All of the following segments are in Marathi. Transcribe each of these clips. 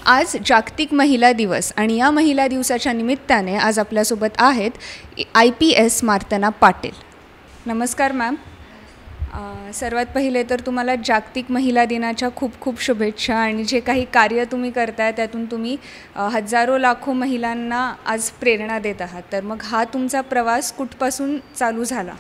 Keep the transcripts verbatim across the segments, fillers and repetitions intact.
आज जागतिक महिला दिवस आणि या महिला दिवसाच्या निमित्ताने आज आपल्यासोबत आहेत I P S Martana Patil. नमस्कार मॅम. सर्वात पहिले तर तुम्हाला जागतिक महिला दिनाच्या खूप खूप शुभेच्छा. आणि जे काही कार्य तुम्ही करताय त्यातून तुम्ही हजारो लाखो महिलांना आज प्रेरणा देत आहात. तर मग हा तुमचा प्रवास कुठपासून चालू झाला?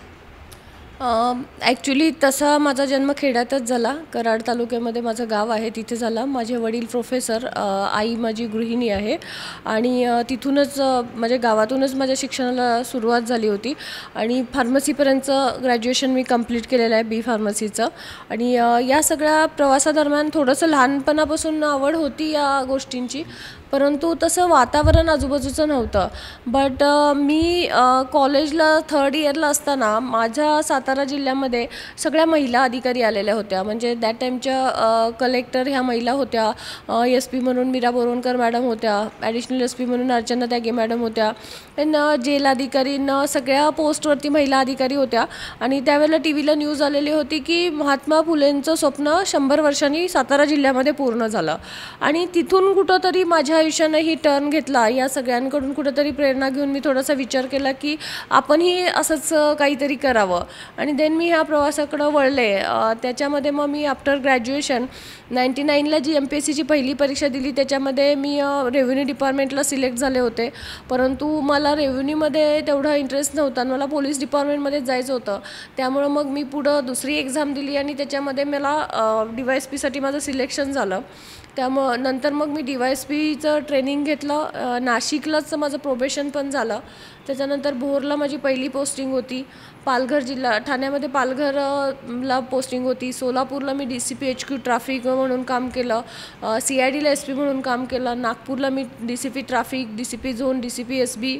ॲक्च्युली तसा माझा जन्म खेड्यातच झाला. कराड तालुक्यामध्ये माझं गाव आहे, तिथे झाला. माझे वडील प्रोफेसर, आई माझी गृहिणी आहे. आणि तिथूनच म्हणजे गावातूनच माझ्या शिक्षणाला सुरुवात झाली होती. आणि फार्मसीपर्यंतचं ग्रॅज्युएशन मी कंप्लीट केलेलं आहे, बी फार्मसीचं. आणि या सगळ्या प्रवासादरम्यान थोडंसं लहानपणापासून आवड होती या गोष्टींची, परंतु तसं वातावरण आजूबाजूचं नव्हतं. बट मी कॉलेजला थर्ड इयरला असताना माझ्या सातारा जिल्ह्यामध्ये सगळ्या महिला अधिकारी आलेल्या होत्या. म्हणजे दॅट टाईमच्या कलेक्टर ह्या महिला होत्या. एस पी म्हणून मीरा बोरवणकर मॅडम होत्या. ॲडिशनल एस पी म्हणून अर्चना त्यागे मॅडम होत्या. न जेल अधिकारी न सगळ्या पोस्टवरती महिला अधिकारी होत्या. आणि त्यावेळेला टी व्हीला न्यूज आलेली होती की महात्मा फुलेंचं स्वप्न शंभर वर्षांनी सातारा जिल्ह्यामध्ये पूर्ण झालं. आणि तिथून कुठंतरी माझ्या आयुष्यानं ही टर्न घेतला. या सगळ्यांकडून कुठंतरी प्रेरणा घेऊन मी थोडासा विचार केला की आपणही असंच काहीतरी करावं. आणि देन मी ह्या प्रवासाकडं वळले. त्याच्यामध्ये मग मी आफ्टर ग्रॅज्युएशन नाईंटी नाईनला जी एम पी एस सीची पहिली परीक्षा दिली, त्याच्यामध्ये मी रेव्हेन्यू डिपार्टमेंटला सिलेक्ट झाले होते. परंतु मला रेव्हेन्यूमध्ये तेवढा इंटरेस्ट नव्हता. मला पोलीस डिपार्टमेंटमध्ये जायचं होतं. त्यामुळं मग मी पुढं दुसरी एक्झाम दिली आणि त्याच्यामध्ये मला डी वाय एस पीसाठी माझं सिलेक्शन झालं. त्यामुळं नंतर मग मी डी वाय एस पीचं ट्रेनिंग घेतलं. नाशिकलाच माझं प्रोबेशन पण झालं. त्याच्यानंतर भोरला माझी पहिली पोस्टिंग होती. पालघर जिल्हा ठाण्यामध्ये पालघरला पोस्टिंग होती. सोलापूरला मी D C P H Q traffic म्हणून काम केलं. सी आय डीला एस पी म्हणून काम केलं. नागपूरला मी D C P traffic, D C P zone, D C P S B.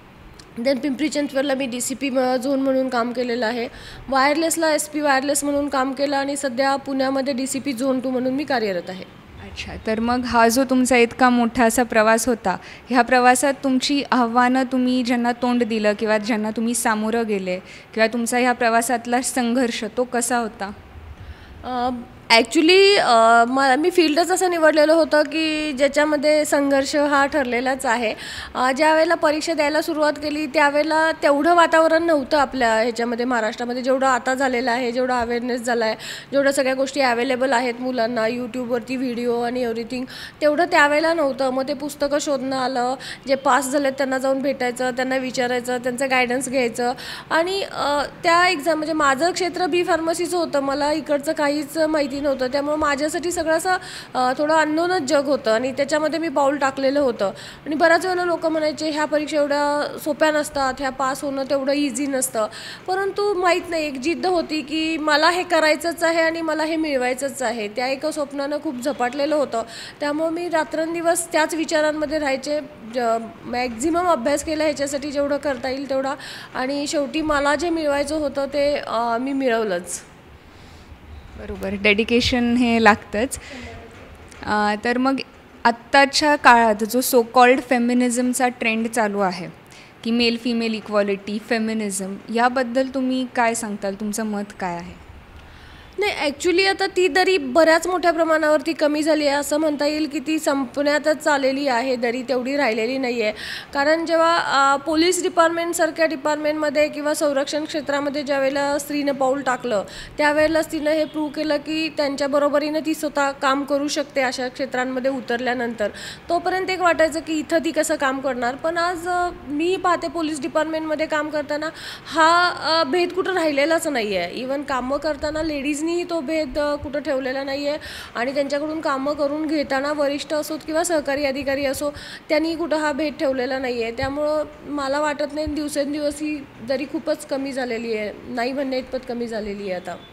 Then Pimpri चिंचवडला मी डी सी पी झोन म्हणून काम केलेलं आहे. वायरलेसला एस पी वायरलेस म्हणून काम केलं. आणि सध्या पुण्यामध्ये D C P zone two म्हणून मी कार्यरत आहे. अच्छा, तर मग हा जो तुमचा इतका मोठा असा प्रवास होता, ह्या प्रवासात तुमची आव्हानं तुम्ही ज्यांना तोंड दिलं किंवा ज्यांना तुम्ही सामोरं गेले किंवा तुमचा ह्या प्रवासातला संघर्ष तो कसा होता? ॲक्च्युली म मी फील्डच असं निवडलेलं होतं की ज्याच्यामध्ये संघर्ष हा ठरलेलाच आहे. ज्या वेळेला परीक्षा द्यायला सुरुवात केली त्यावेळेला तेवढं वातावरण नव्हतं आपल्या ह्याच्यामध्ये महाराष्ट्रामध्ये जेवढं आता झालेलं आहे, जेवढा अवेअरनेस झाला आहे, जेवढ्या सगळ्या गोष्टी अवेलेबल आहेत मुलांना यूट्यूबवरती व्हिडिओ आणि एव्हरीथिंग, तेवढं त्यावेळेला नव्हतं. मग ते पुस्तकं शोधणं आलं. जे पास झालेत त्यांना जाऊन भेटायचं, त्यांना विचारायचं, त्यांचं गायडन्स घ्यायचं. आणि त्या एक्झाम म्हणजे माझं क्षेत्र बी फार्मसीचं होतं, मला इकडचं काहीच माहिती नव्हतं. त्यामुळे माझ्यासाठी सगळं असं थोडं अननोनच जग होतं. आणि त्याच्यामध्ये मी पाऊल टाकलेलं होतं. आणि बऱ्याच वेळेला लोक म्हणायचे ह्या परीक्षा एवढ्या सोप्या नसतात, ह्या पास होणं तेवढं इझी नसतं. परंतु माहीत नाही, एक जिद्द होती की मला हे करायचंच आहे आणि मला हे मिळवायचंच आहे. त्या एका स्वप्नानं खूप झपाटलेलं होतं. त्यामुळे मी रात्रंदिवस त्याच विचारांमध्ये राहायचे. मॅक्झिमम अभ्यास केला ह्याच्यासाठी जेवढं करता येईल तेवढा. आणि शेवटी मला जे मिळवायचं होतं ते मी मिळवलंच. बरोबर, डेडिकेशन हे लागतंच. तर मग आत्ताच्या काळात जो सो कॉल्ड फेमिनिझमचा ट्रेंड चालू आहे की मेल फिमेल इक्वॉलिटी, फेमिनिझम, याबद्दल तुम्ही काय सांगताल? तुमचं मत काय आहे? नाही, ॲक्च्युली आता ती दरी बऱ्याच मोठ्या प्रमाणावरती कमी झाली आहे. असं म्हणता येईल की ती संपण्यातच आलेली आहे, दरी तेवढी राहिलेली नाही आहे. कारण जेव्हा पोलीस डिपार्टमेंटसारख्या डिपार्टमेंटमध्ये किंवा संरक्षण क्षेत्रामध्ये ज्यावेळेला स्त्रीनं पाऊल टाकलं त्यावेळेलाच तिनं हे प्रूव्ह केलं की त्यांच्या बरोबरीनं ती स्वतः काम करू शकते. अशा क्षेत्रांमध्ये उतरल्यानंतर तोपर्यंत एक वाटायचं की इथं ती कसं काम करणार. पण आज मी पाहते पोलीस डिपार्टमेंटमध्ये काम करताना हा भेद कुठं राहिलेलाच नाही आहे. इवन कामं करताना लेडीज तो भेद कुठं ठेवलेला नाही आहे. आणि त्यांच्याकडून कामं करून घेताना वरिष्ठ असोत किंवा सहकारी अधिकारी असो, त्यांनी कुठं हा भेद ठेवलेला नाही आहे. त्यामुळं मला वाटत नाही दिवसेंदिवस ही दरी खूपच कमी झालेली आहे, नाही म्हणणे इतपत कमी झालेली आहे आता.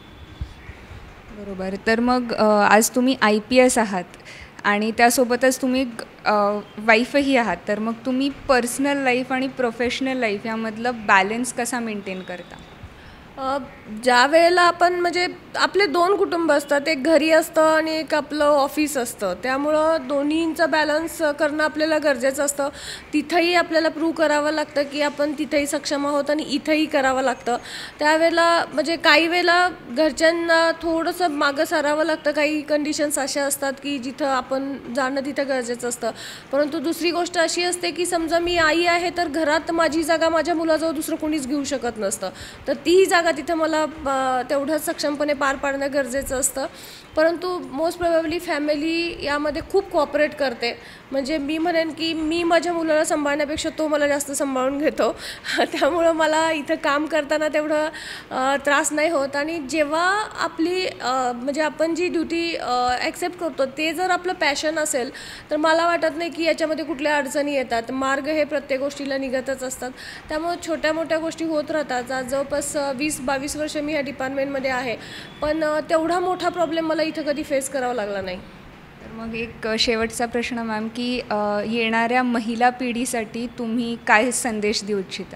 बरोबर. तर मग आज तुम्ही आय पी एस आहात आणि त्यासोबतच तुम्ही वाईफही आहात. तर मग तुम्ही पर्सनल लाईफ आणि प्रोफेशनल लाईफ यामधलं बॅलन्स कसा मेंटेन करता? अ, ज्या वेळेला आपण म्हणजे आपले दोन कुटुंब असतात, एक घरी असतं आणि एक आपलं ऑफिस असतं, त्यामुळं दोन्हींचं बॅलन्स करणं आपल्याला गरजेचं असतं. तिथंही आपल्याला प्रूव्ह करावं लागतं की आपण तिथंही सक्षम आहोत आणि इथंही करावं लागतं. त्यावेळेला म्हणजे काही वेळेला घरच्यांना थोडंसं मागं सारावं लागतं. काही कंडिशन्स अशा असतात की जिथं आपण जाणं तिथं गरजेचं असतं. परंतु दुसरी गोष्ट अशी असते की समजा मी आई आहे तर घरात माझी जागा माझ्या मुलाजवळ दुसरं कोणीच घेऊ शकत नसतं, तर तीही जागा तिथं मला तेवढंच सक्षमपणे पार पाडणं गरजेचं असतं. परंतु मोस्ट प्रोबॅबली फॅमिली यामध्ये खूप कॉपरेट करते. म्हणजे मी म्हणेन की मी माझ्या मुलाला सांभाळण्यापेक्षा तो मला जास्त सांभाळून घेतो. त्यामुळं मला इथं काम करताना तेवढं त्रास नाही होत. आणि जेव्हा आपली म्हणजे आपण जी ड्युटी ॲक्सेप्ट करतो ते जर आपलं पॅशन असेल तर मला वाटत नाही की याच्यामध्ये कुठल्या अडचणी येतात. मार्ग हे प्रत्येक गोष्टीला निघतच असतात. त्यामुळं छोट्या मोठ्या गोष्टी होत राहतात. आज जवळपास वीस बावीस वर्ष मी ह्या डिपार्टमेंटमध्ये आहे, पण तेवढा मोठा प्रॉब्लेम मला इथं कधी फेस करावा लागला नाही. तर मग एक शेवटचा प्रश्न मॅम की येणाऱ्या महिला पिढीसाठी तुम्ही काय संदेश देऊ इच्छिता?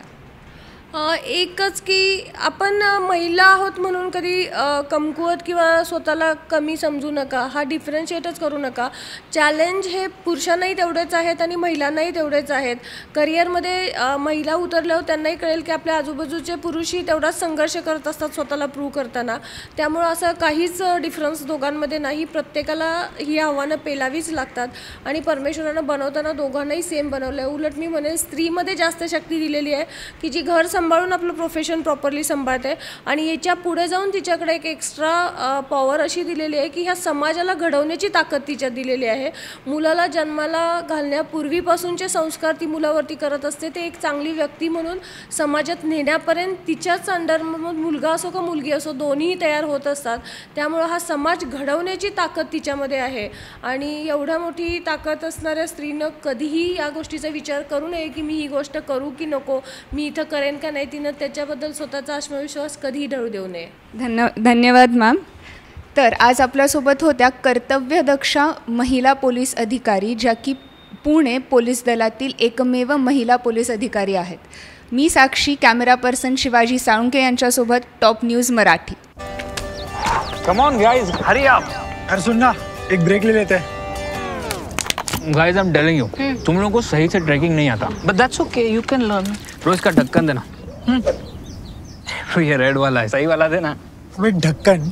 एकच की आपण महिला आहोत म्हणून कधी कमकुवत किंवा स्वतःला कमी समजू नका. हा डिफरन्शिएटच करू नका. चॅलेंज हे पुरुषांनाही तेवढेच आहेत आणि महिलांनाही तेवढेच आहेत. करिअरमध्ये महिला उतरल्यावर त्यांनाही कळेल की आपल्या आजूबाजूचे पुरुषही तेवढाच संघर्ष करत असतात स्वतःला प्रूव्ह करताना. त्यामुळं असं काहीच डिफरन्स दोघांमध्ये नाही. प्रत्येकाला ही आव्हानं पेलावीच लागतात आणि परमेश्वरानं बनवताना दोघांनाही सेम बनवलं आहे. उलट मी म्हणेन स्त्रीमध्ये जास्त शक्ती दिलेली आहे की जी घर सांभाळून आपलं प्रोफेशन प्रॉपरली सांभाळते आणि याच्या पुढे जाऊन तिच्याकडे एक एक्स्ट्रा पॉवर अशी दिलेली आहे की ह्या समाजाला घडवण्याची ताकद तिच्यात दिलेली आहे. मुलाला जन्माला घालण्यापूर्वीपासूनचे संस्कार ती मुलावरती करत असते. ते एक चांगली व्यक्ती म्हणून समाजात नेण्यापर्यंत तिच्याच अंडर मुलगा असो का मुलगी असो दोन्ही तयार होत असतात. त्यामुळं हा समाज घडवण्याची ताकद तिच्यामध्ये आहे आणि एवढ्या मोठी ताकद असणाऱ्या स्त्रीनं कधीही या गोष्टीचा विचार करू नये की मी ही गोष्ट करू की नको, मी इथं करेन का नाही. तिनं त्याच्याबद्दल स्वतःचा आत्मविश्वास कधीही ढळू देऊ नये. धन्य धन्यवाद मॅम. तर आज आपल्यासोबत होत्या कर्तव्यदक्ष महिला पोलीस अधिकारी, ज्या की पुणे पोलीस दलातील एकमेव महिला पोलीस अधिकारी आहेत. मी साक्षी, कॅमेरा पर्सन शिवाजी साळुंके यांच्यासोबत Top News Marathi. Come on guys, hurry up. अरे सुन ना, एक ब्रेक ले लेते हैं. Guys, I am telling you, तुम लोगों को सही से ट्रैकिंग नहीं आता, but that's okay, you can learn. रोज का ढक्कन देना. ये रेड वाला है, सही वाला देना. अबे ढक्कन,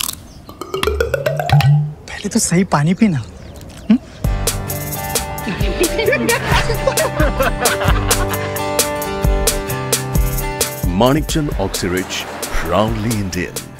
पहले तो सही पानी पीना. Manikchand Oxyrich, proudly Indian.